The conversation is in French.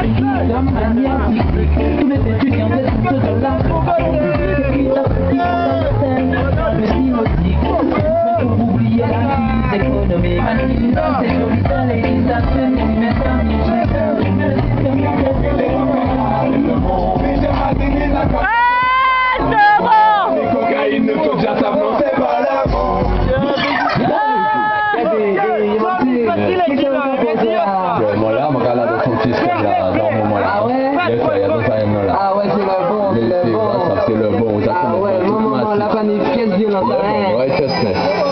Comme magnétique, tous les étudiants de ce dollar. Le cynotique, pour oublier la crise économique. C'est joli, ça les dit, ça se met, mais ça Les cocaïnes, faut déjà savoir, c'est pas la mort. Mola, magala de son fils dans Mola. Ah ouais? Il y a deux ans Mola. Ah ouais, c'est le bon, c'est le bon. C'est le bon. Ah ouais, maman, la panique, qu'est-ce que violence, hein? Ouais, c'est ça.